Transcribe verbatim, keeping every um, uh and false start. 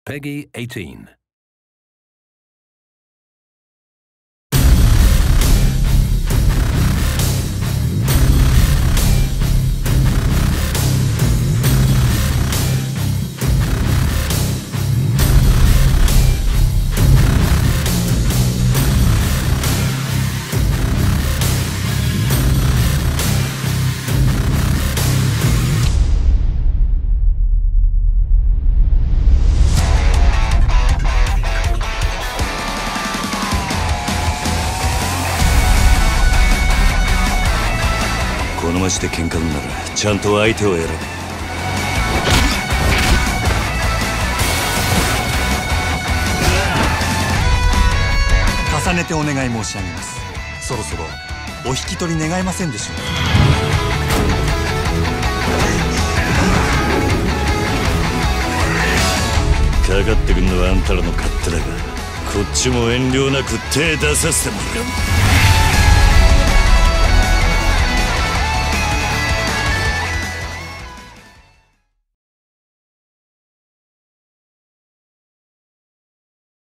Peggy eighteen. この街で喧嘩ならちゃんと相手を選べ。 重ねてお願い申し上げます。そろそろお引き取り願えませんでしょうか。 かかってくんのはあんたらの勝手だが、こっちも遠慮なく手出させてもらう。